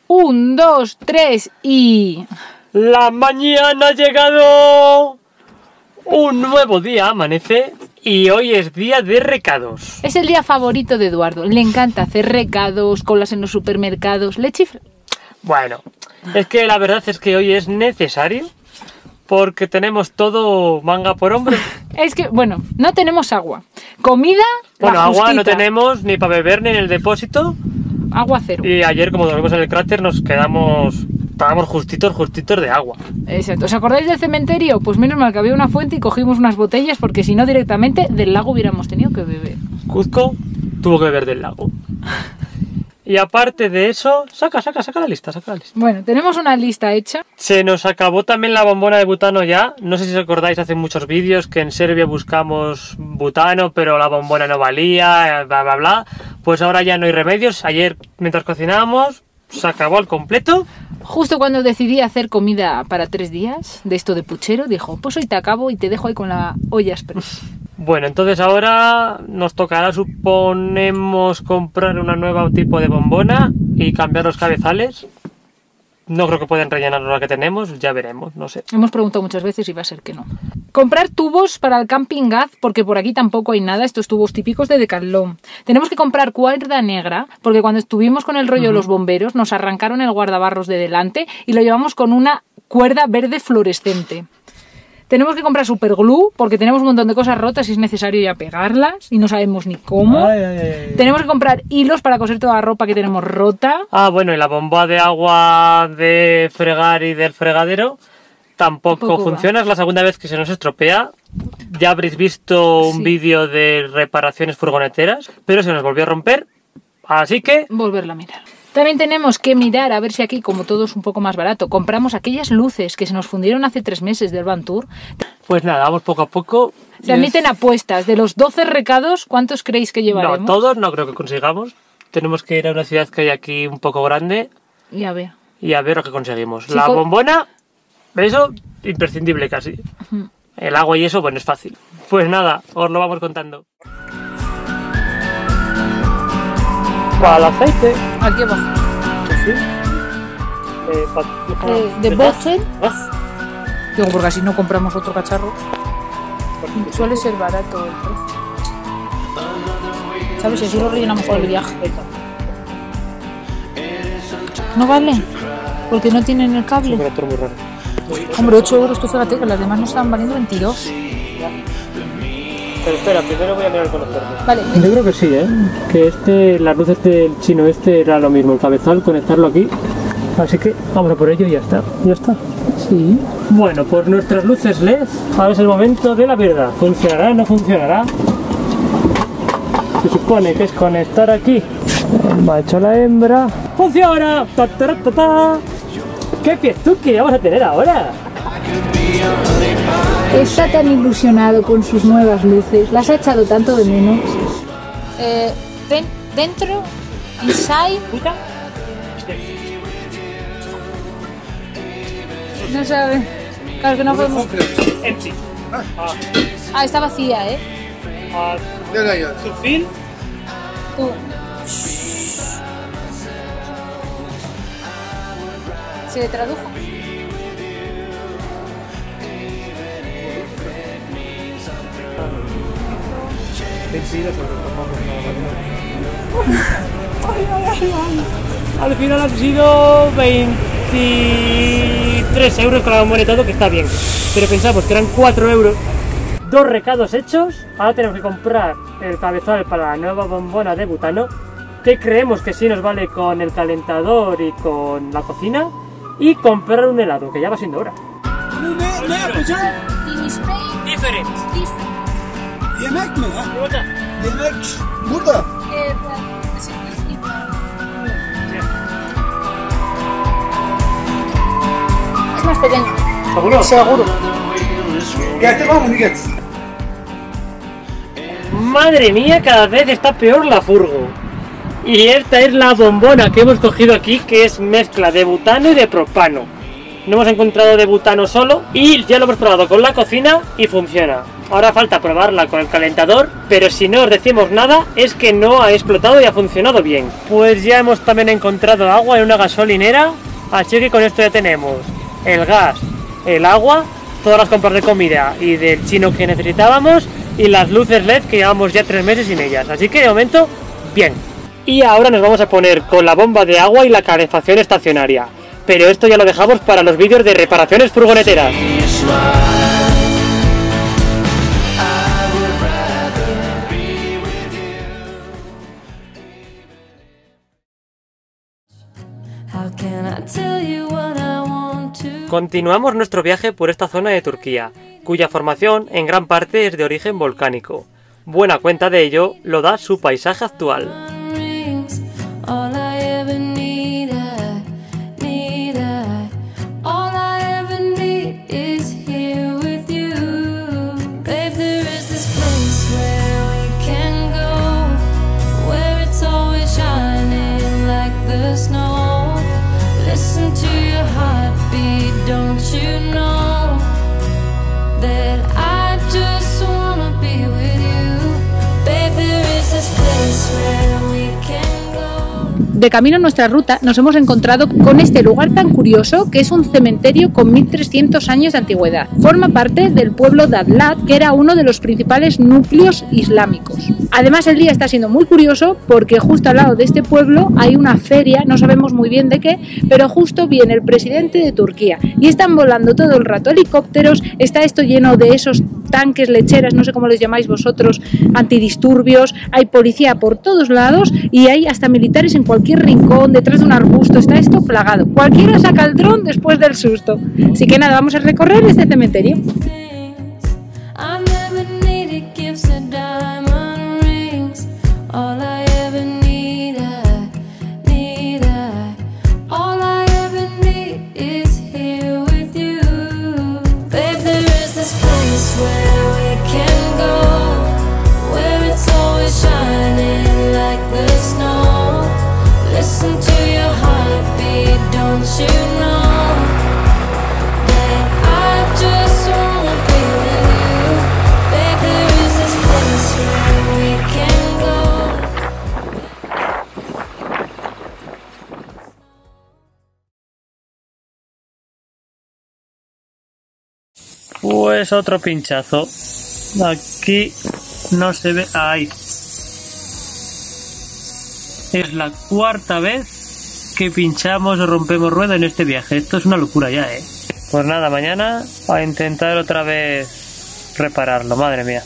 1, 2, 3 y... La mañana ha llegado. Un nuevo día amanece y hoy es día de recados. Es el día favorito de Eduardo. Le encanta hacer recados, colas en los supermercados. Le chifra. Bueno, es que la verdad es que hoy es necesario porque tenemos todo manga por hombro. Es que, bueno, no tenemos agua. Comida, Bueno, agua justita. no tenemos ni para beber ni en el depósito. Agua cero. Y ayer, como dormimos en el cráter, estábamos justitos de agua. Exacto. ¿Os acordáis del cementerio? Pues menos mal que había una fuente y cogimos unas botellas porque si no directamente del lago hubiéramos tenido que beber. Cuzco tuvo que beber del lago. Y aparte de eso, saca la lista. Bueno, tenemos una lista hecha. Se nos acabó también la bombona de butano ya. No sé si os acordáis, hace muchos vídeos que en Serbia buscamos butano, pero la bombona no valía, bla bla bla. Pues ahora ya no hay remedios. Ayer, mientras cocinábamos, se acabó al completo. Justo cuando decidí hacer comida para 3 días, de esto de puchero, dijo, pues hoy te acabo y te dejo ahí con la olla express. Bueno, entonces ahora nos tocará, suponemos, comprar una nueva tipo de bombona y cambiar los cabezales. No creo que puedan rellenar la que tenemos, ya veremos, no sé. Hemos preguntado muchas veces y va a ser que no. Comprar tubos para el camping gas, porque por aquí tampoco hay nada, estos tubos típicos de Decathlon. Tenemos que comprar cuerda negra, porque cuando estuvimos con el rollo de los bomberos, nos arrancaron el guardabarros de delante y lo llevamos con una cuerda verde fluorescente. Tenemos que comprar superglue, porque tenemos un montón de cosas rotas y es necesario ya pegarlas y no sabemos ni cómo. Ay. Tenemos que comprar hilos para coser toda la ropa que tenemos rota. Ah, bueno, y la bomba de agua de fregar y del fregadero tampoco funciona. Es la segunda vez que se nos estropea. Ya habréis visto un vídeo de reparaciones furgoneteras, pero se nos volvió a romper, así que... volverla a mirar. También tenemos que mirar a ver si aquí, como todo es un poco más barato, compramos aquellas luces que se nos fundieron hace 3 meses del Urban Tour. Pues nada, vamos poco a poco. Se admiten apuestas. De los 12 recados, ¿cuántos creéis que llevaremos? No, todos no creo que consigamos. Tenemos que ir a una ciudad que hay aquí un poco grande Y a ver. y a ver lo que conseguimos. Sí, La bombona, eso, imprescindible casi. El agua y eso, bueno, es fácil. Pues nada, os lo vamos contando. Para el aceite. Aquí abajo. Sí. ¿De bottle? Gas. Digo, porque así no compramos otro cacharro. Suele ser barato el precio. ¿Sabes? Si así lo rellenamos todo el viaje. ¿No vale? Porque no tienen el cable. Es un muy raro. Hombre, 8 euros, tú fíjate que las demás nos estaban valiendo 22. Pero espera, primero voy a mirar con los termos. Vale. Yo creo que sí, que las luces del chino era lo mismo, el cabezal, conectarlo aquí. Así que vamos a por ello y ya está. Sí. Bueno, pues nuestras luces LED, ahora es el momento de la verdad. ¿Funcionará? ¿No funcionará? Se supone que es conectar aquí el macho a la hembra. ¡Funciona! ¡Ta, ta, ta, ta! ¡Qué fiestuki vamos a tener ahora! Está tan ilusionado con sus nuevas luces. Las ha echado tanto de menos. Dentro, inside. No sabe. Claro que no podemos. Empty. Ah, está vacía, ¿eh? Su fin. Tú. ¿Se tradujo? Al final han sido 23 euros con la bombona y todo, que está bien. Pero pensamos que eran 4 euros. 2 recados hechos. Ahora tenemos que comprar el cabezal para la nueva bombona de butano, que creemos que sí nos vale con el calentador y con la cocina. Y comprar un helado, que ya va siendo hora. Diferente. Yemek mi ha? Yemek burada. Es más pequeño. ¿Seguro? Seguro. Getir var mı getir? Madre mía, cada vez está peor la furgo. Y esta es la bombona que hemos cogido aquí, que es mezcla de butano y de propano. No hemos encontrado de butano solo y ya lo hemos probado con la cocina y funciona. Ahora falta probarla con el calentador, pero si no os decimos nada es que no ha explotado y ha funcionado bien. Pues ya hemos también encontrado agua en una gasolinera, así que con esto ya tenemos el gas, el agua, todas las compras de comida y del chino que necesitábamos y las luces LED que llevamos ya 3 meses sin ellas, así que de momento, bien. Y ahora nos vamos a poner con la bomba de agua y la calefacción estacionaria, pero esto ya lo dejamos para los vídeos de reparaciones furgoneteras. Continuamos nuestro viaje por esta zona de Turquía, cuya formación en gran parte es de origen volcánico. Buena cuenta de ello lo da su paisaje actual. De camino a nuestra ruta nos hemos encontrado con este lugar tan curioso que es un cementerio con 1300 años de antigüedad. Forma parte del pueblo de Adlat, que era uno de los principales núcleos islámicos. Además el día está siendo muy curioso porque justo al lado de este pueblo hay una feria, no sabemos muy bien de qué, pero justo viene el presidente de Turquía y están volando todo el rato helicópteros, está esto lleno de esos tanques, lecheras, no sé cómo les llamáis vosotros, antidisturbios, hay policía por todos lados y hay hasta militares en cualquier rincón, detrás de un arbusto, está esto plagado. Cualquiera saca el dron después del susto. Así que nada, vamos a recorrer este cementerio. Pues otro pinchazo. Aquí no se ve. Ahí. Es la 4ª vez que pinchamos o rompemos rueda en este viaje. Esto es una locura ya, ¿eh? Pues nada, mañana a intentar otra vez repararlo. Madre mía.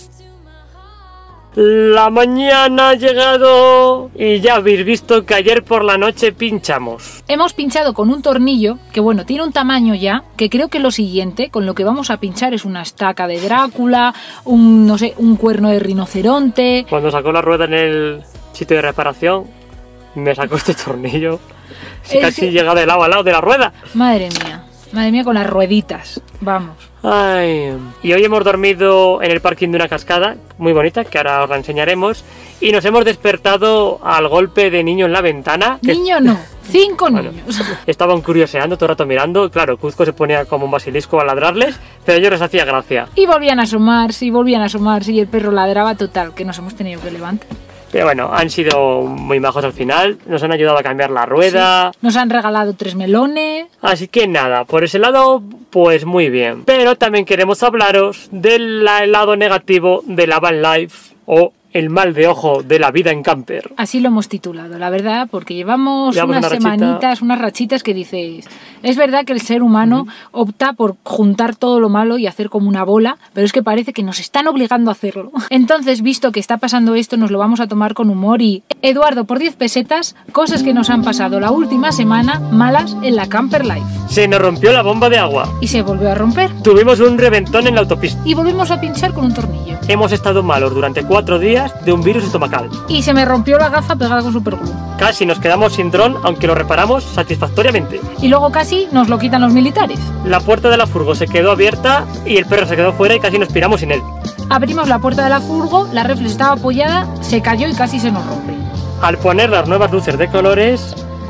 La mañana ha llegado y ya habéis visto que ayer por la noche pinchamos. Hemos pinchado con un tornillo que bueno, tiene un tamaño ya, que creo que lo siguiente con lo que vamos a pinchar es una estaca de Drácula, no sé, un cuerno de rinoceronte. Cuando sacó la rueda en el sitio de reparación, me sacó este tornillo. Casi llega de lado a lado de la rueda. Madre mía con las rueditas, vamos. Ay. Y hoy hemos dormido en el parking de una cascada muy bonita, que ahora os la enseñaremos, y nos hemos despertado al golpe de niño en la ventana. Niño no, 5 niños. Estaban curioseando todo el rato mirando, claro, Cuzco se ponía como un basilisco a ladrarles, pero a ellos les hacía gracia. Y volvían a asomarse, y el perro ladraba total, que nos hemos tenido que levantar. Pero bueno, han sido muy majos al final, nos han ayudado a cambiar la rueda. Sí, nos han regalado 3 melones. Así que nada, por ese lado, pues muy bien. Pero también queremos hablaros del lado negativo de la van life o el mal de ojo de la vida en camper. Así lo hemos titulado, la verdad, porque llevamos unas semanitas, unas rachitas que dices... Es verdad que el ser humano opta por juntar todo lo malo y hacer como una bola, pero es que parece que nos están obligando a hacerlo. Entonces, visto que está pasando esto, nos lo vamos a tomar con humor y... Eduardo, por 10 pesetas, cosas que nos han pasado la última semana malas en la Camper Life. Se nos rompió la bomba de agua. Y se volvió a romper. Tuvimos un reventón en la autopista. Y volvimos a pinchar con un tornillo. Hemos estado malos durante 4 días de un virus estomacal. Y se me rompió la gafa pegada con superglue. Casi nos quedamos sin dron, aunque lo reparamos satisfactoriamente. Y luego casi nos lo quitan los militares. La puerta de la furgo se quedó abierta y el perro se quedó fuera y casi nos piramos sin él. Abrimos la puerta de la furgo, la reflex estaba apoyada, se cayó y casi se nos rompe. Al poner las nuevas luces de colores,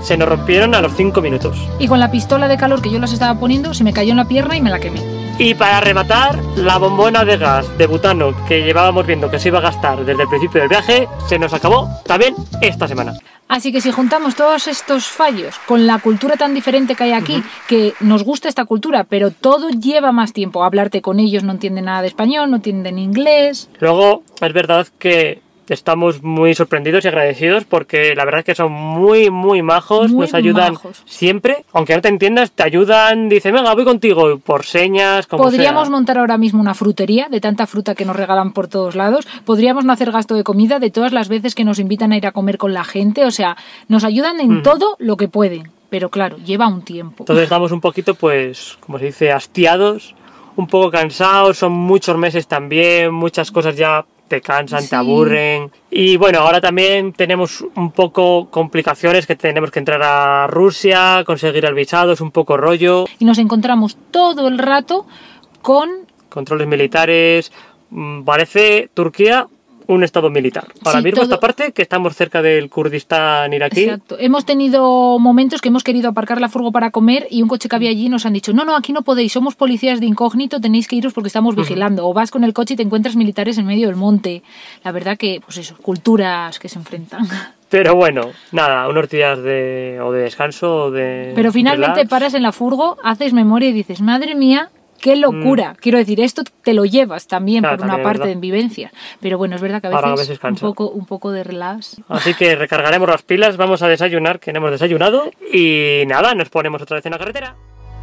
se nos rompieron a los 5 minutos. Y con la pistola de calor que yo las estaba poniendo, se me cayó en la pierna y me la quemé. Y para rematar, la bombona de gas de butano que llevábamos viendo que se iba a gastar desde el principio del viaje, se nos acabó también esta semana. Así que si juntamos todos estos fallos con la cultura tan diferente que hay aquí, que nos gusta esta cultura, pero todo lleva más tiempo. Hablarte con ellos, no entienden nada de español, no entienden inglés. Luego, es verdad que estamos muy sorprendidos y agradecidos porque la verdad es que son muy majos, Muy nos ayudan majos. siempre, aunque no te entiendas, te ayudan, dicen, venga, voy contigo, por señas, como Podríamos sea. montar ahora mismo una frutería de tanta fruta que nos regalan por todos lados. Podríamos no hacer gasto de comida de todas las veces que nos invitan a ir a comer con la gente. O sea, nos ayudan en todo lo que pueden. Pero claro, lleva un tiempo. Entonces estamos un poquito, pues, como se dice, hastiados, un poco cansados, son muchos meses también, muchas cosas ya te cansan, Sí. te aburren. Y bueno, ahora también tenemos un poco complicaciones, que tenemos que entrar a Rusia, conseguir el visado, es un poco rollo, Y nos encontramos todo el rato con... controles militares, parece Turquía un estado militar. Ahora Sí, mismo todo- esta parte, que estamos cerca del Kurdistán iraquí, Exacto. Hemos tenido momentos que hemos querido aparcar la furgo para comer y un coche que había allí nos han dicho, no, aquí no podéis, somos policías de incógnito, tenéis que iros porque estamos vigilando. O vas con el coche y te encuentras militares en medio del monte. La verdad que, pues eso, culturas que se enfrentan. pero bueno, nada, unos días de descanso o de Pero finalmente relax. paras en la furgo, haces memoria y dices, madre mía, qué locura. Quiero decir, esto te lo llevas también Claro, por una también, parte ¿verdad? en vivencias. Pero bueno, es verdad que a Ahora a veces, veces cansa. un poco de relax. Así que recargaremos las pilas, vamos a desayunar, que no hemos desayunado, y nada, nos ponemos otra vez en la carretera.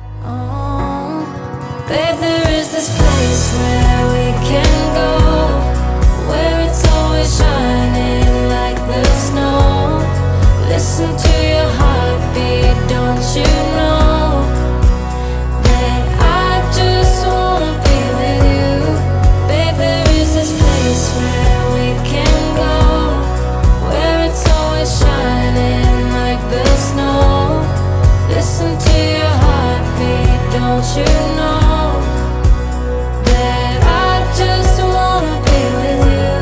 Oh, babe, there is this place where we can go, where it's always shining like the snow. Listen to your heartbeat, don't you know that I just wanna be with you? Babe, there is this place where we can go, where it's always shining like the snow. Listen to your heartbeat, don't you know that I just wanna be with you?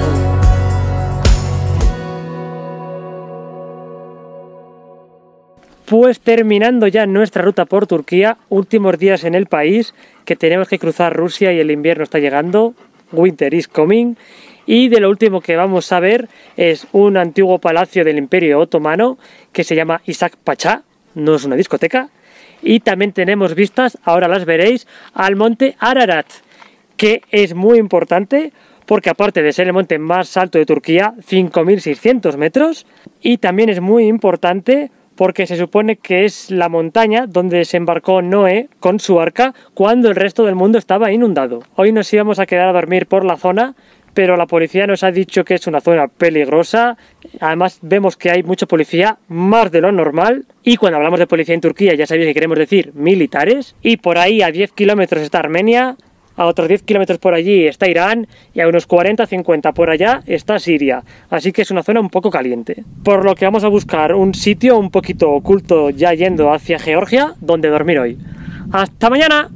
Pues terminando ya nuestra ruta por Turquía, últimos días en el país, que tenemos que cruzar Rusia y el invierno está llegando, winter is coming, y de lo último que vamos a ver es un antiguo palacio del Imperio Otomano que se llama Ishak Pacha, no es una discoteca, y también tenemos vistas, ahora las veréis, al monte Ararat, que es muy importante porque aparte de ser el monte más alto de Turquía, 5.600 metros, y también es muy importante porque se supone que es la montaña donde desembarcó Noé con su arca cuando el resto del mundo estaba inundado. Hoy nos íbamos a quedar a dormir por la zona, pero la policía nos ha dicho que es una zona peligrosa. Además vemos que hay mucha policía, más de lo normal, y cuando hablamos de policía en Turquía ya sabéis que queremos decir militares, y por ahí a 10 kilómetros está Armenia, a otros 10 kilómetros por allí está Irán y a unos 40-50 por allá está Siria. Así que es una zona un poco caliente. Por lo que vamos a buscar un sitio un poquito oculto ya yendo hacia Georgia donde dormir hoy. ¡Hasta mañana!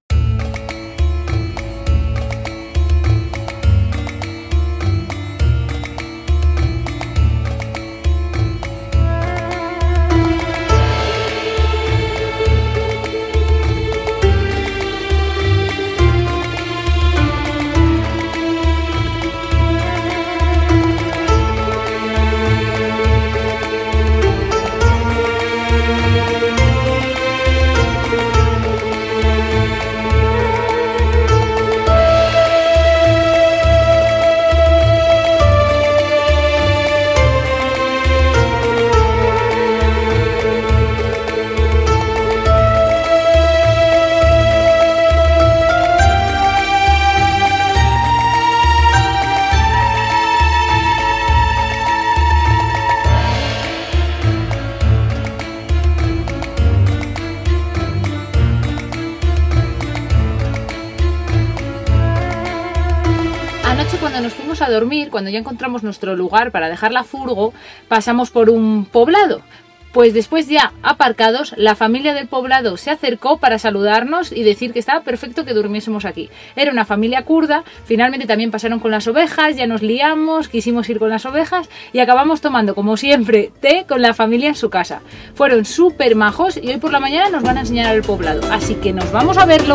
Anoche cuando nos fuimos a dormir, cuando ya encontramos nuestro lugar para dejar la furgo, pasamos por un poblado. Pues después ya aparcados, la familia del poblado se acercó para saludarnos y decir que estaba perfecto que durmiésemos aquí. Era una familia kurda, finalmente también pasaron con las ovejas, ya nos liamos, quisimos ir con las ovejas y acabamos tomando, como siempre, té con la familia en su casa. Fueron súper majos y hoy por la mañana nos van a enseñar el poblado, así que nos vamos a verlo.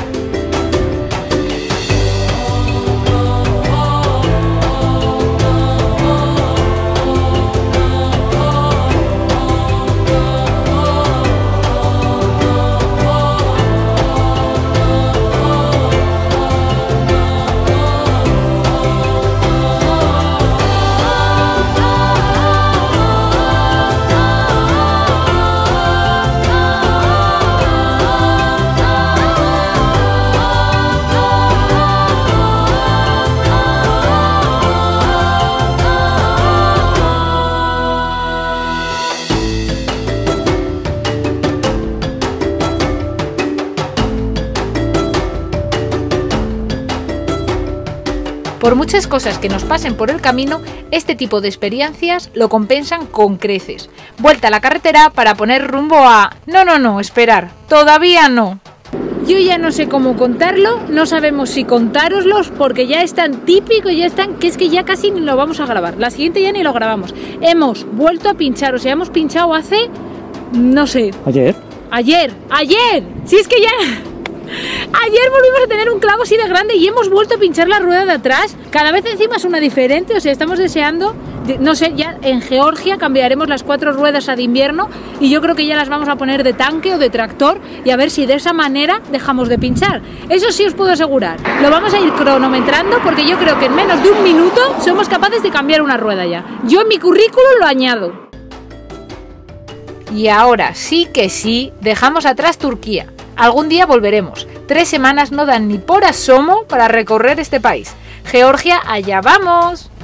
Por muchas cosas que nos pasen por el camino, este tipo de experiencias lo compensan con creces. Vuelta a la carretera para poner rumbo a... No, esperar, todavía no. Yo ya no sé cómo contarlo, no sabemos si contároslos porque ya es tan típico, ya están, que es que ya casi ni lo vamos a grabar. La siguiente ya ni lo grabamos. Hemos vuelto a pinchar, o sea, hemos pinchado hace... no sé. Ayer. Si es que ya... Ayer volvimos a tener un clavo así de grande y hemos vuelto a pinchar la rueda de atrás. Cada vez encima es una diferente, o sea, estamos deseando, no sé, ya en Georgia cambiaremos las 4 ruedas a de invierno y yo creo que ya las vamos a poner de tanque o de tractor y a ver si de esa manera dejamos de pinchar. Eso sí os puedo asegurar. Lo vamos a ir cronometrando porque yo creo que en menos de un minuto somos capaces de cambiar una rueda ya. Yo en mi currículum lo añado. Y ahora sí que sí, dejamos atrás Turquía. Algún día volveremos. 3 semanas no dan ni por asomo para recorrer este país. Georgia, allá vamos.